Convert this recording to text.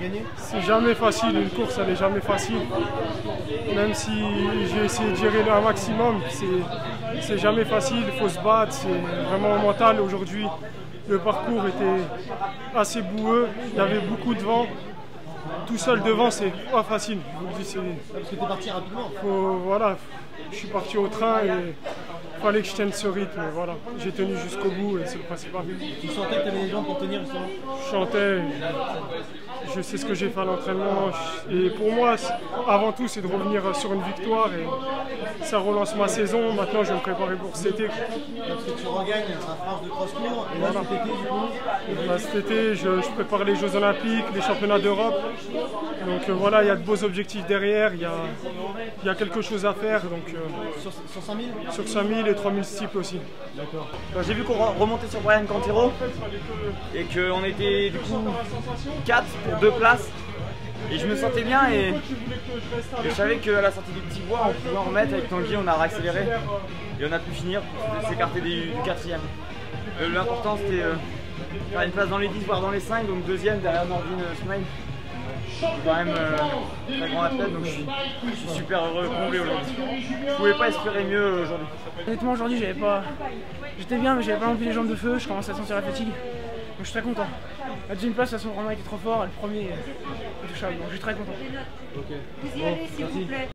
gagner? C'est jamais facile, une course elle est jamais facile. Même si j'ai essayé de gérer un maximum, c'est jamais facile, il faut se battre, c'est vraiment mental. Aujourd'hui, le parcours était assez boueux, il y avait beaucoup de vent. Tout seul devant, c'est pas facile. Je vous le dis, Parce que tu es parti rapidement. voilà, je suis parti au train et il fallait que je tienne ce rythme. Voilà. J'ai tenu jusqu'au bout et c'est le principal. Tu sentais que tu avais les jambes pour tenir justement? Je chantais, je sais ce que j'ai fait à l'entraînement. Et pour moi, avant tout, c'est de revenir sur une victoire et ça relance ma saison. Maintenant, je vais me préparer pour cet été. Parce que tu regagnes à France de cross-court et là Voilà. cet été, du coup. Cet été, je prépare les Jeux Olympiques, les championnats d'Europe. Donc voilà, il y a de beaux objectifs derrière, il y a quelque chose à faire. Donc, Sur 5000? sur 5000 et 3000 steeples aussi. D'accord. J'ai vu qu'on remontait sur Brian Cantero et qu'on était du coup 4 pour 2 places. Et je me sentais bien et je savais qu'à la sortie du petit bois, on pouvait en remettre. Avec Tanguy, on a accéléré et on a pu finir pour s'écarter du 4e. L'important c'était faire une place dans les 10, voire dans les 5, donc 2e derrière Nordin Smail. Je suis quand même très grand athlète, donc je suis super heureux, comblé aujourd'hui. Je pouvais pas espérer mieux aujourd'hui. Honnêtement, aujourd'hui, j'étais bien, mais j'avais pas non plus les jambes de feu, je commençais à sentir la fatigue. Donc je suis très content. La deuxième place, de toute façon, vraiment était trop fort, et le premier est touchable, donc je suis très content. Ok. Bon, merci.